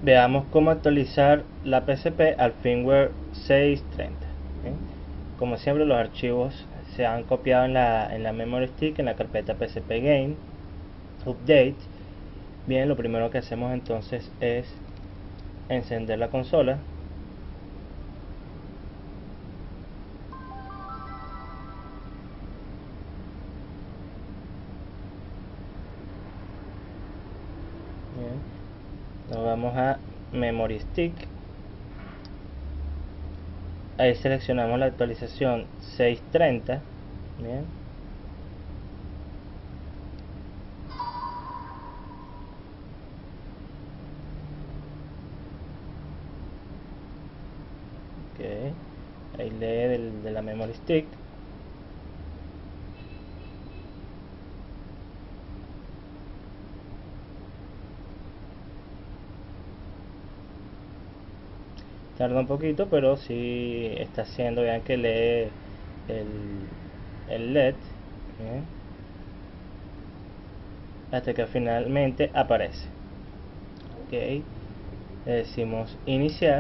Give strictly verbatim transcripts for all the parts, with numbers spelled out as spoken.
veamos cómo actualizar la P S P al firmware seis treinta. ¿Bien? Como siempre, los archivos se han copiado en la, en la memory stick, en la carpeta P S P Game Update. Bien, lo primero que hacemos entonces es encender la consola. Bien. Nos vamos a Memory Stick. Ahí seleccionamos la actualización seis treinta. Bien. Okay. Ahí lee del, de la Memory Stick. Tarda un poquito, pero sí está haciendo. Vean que lee el, el L E D. ¿Bien? Hasta que finalmente aparece. Ok, le decimos iniciar.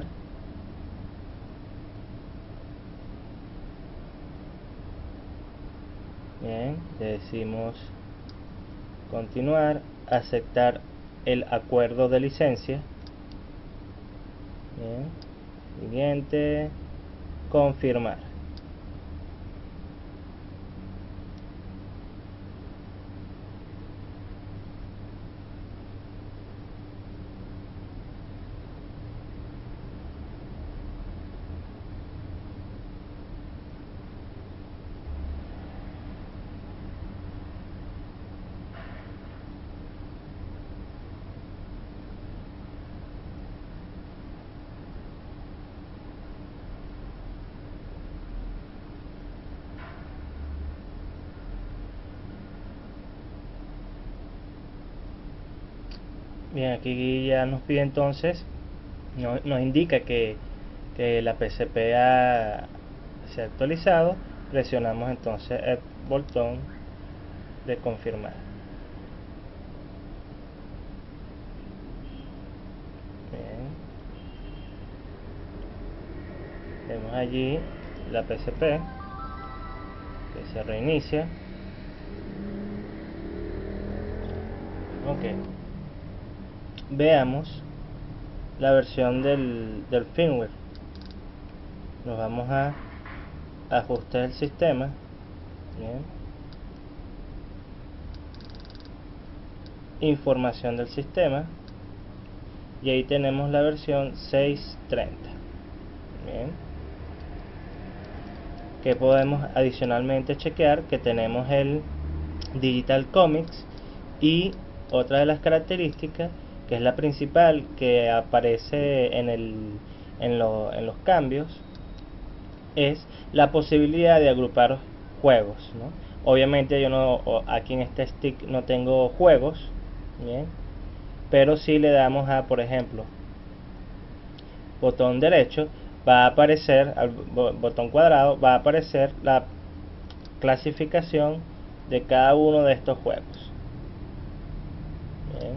Bien, le decimos continuar, aceptar el acuerdo de licencia. Bien, siguiente, confirmar. Bien, aquí ya nos pide entonces, no, nos indica que, que la P S P ha, se ha actualizado. Presionamos entonces el botón de confirmar. Bien. Vemos allí la P S P que se reinicia. Ok, veamos la versión del, del firmware. Nos vamos a ajustes del sistema. Bien. Información del sistema, y ahí tenemos la versión seis treinta. Bien, que podemos adicionalmente chequear que tenemos el Digital Comics, y otra de las características, que es la principal, que aparece en, el, en, lo, en los cambios, es la posibilidad de agrupar juegos, ¿no? Obviamente yo no, aquí en este stick no tengo juegos, bien, pero si le damos a, por ejemplo, botón derecho, va a aparecer, al botón cuadrado, va a aparecer la clasificación de cada uno de estos juegos. Bien.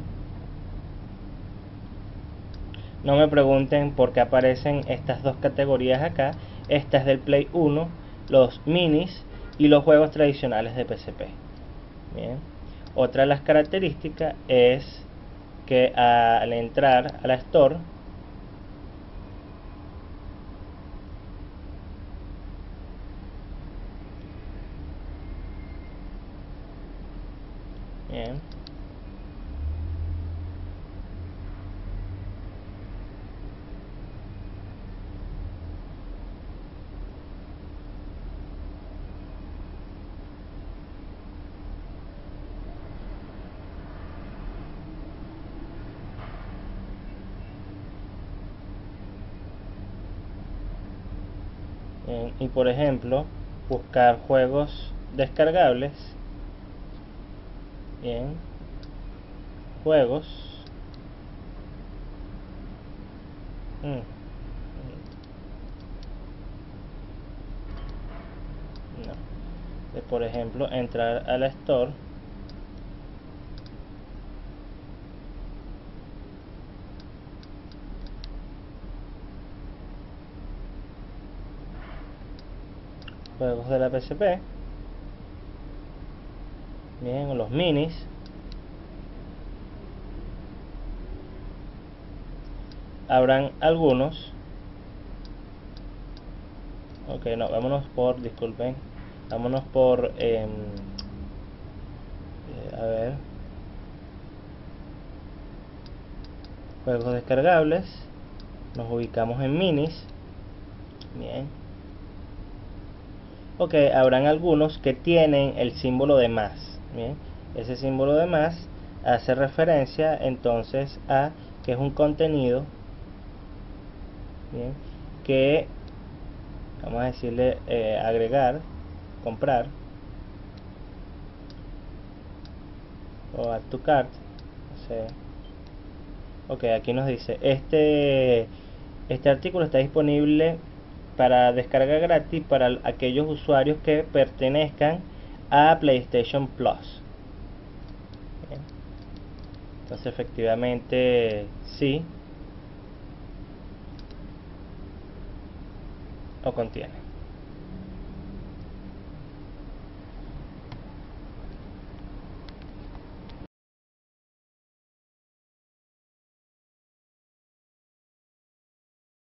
No me pregunten por qué aparecen estas dos categorías acá. Esta es del Play uno, los minis y los juegos tradicionales de P S P. Bien. Otra de las características es que al entrar a la Store, bien, bien, y por ejemplo buscar juegos descargables. Bien, juegos, mm. No. De, por ejemplo, entrar a la Store, juegos de la P S P. Bien, los minis. Habrán algunos. Ok, no, vámonos por, disculpen, vámonos por, eh, eh, a ver, juegos descargables. Nos ubicamos en minis. Bien. Ok, habrán algunos que tienen el símbolo de más. Bien, ese símbolo de más hace referencia entonces a que es un contenido, bien, que vamos a decirle eh, agregar, comprar o add to cart. O sea, ok, aquí nos dice este este artículo está disponible para descarga gratis para aquellos usuarios que pertenezcan a PlayStation Plus. Bien. Entonces efectivamente sí o contiene.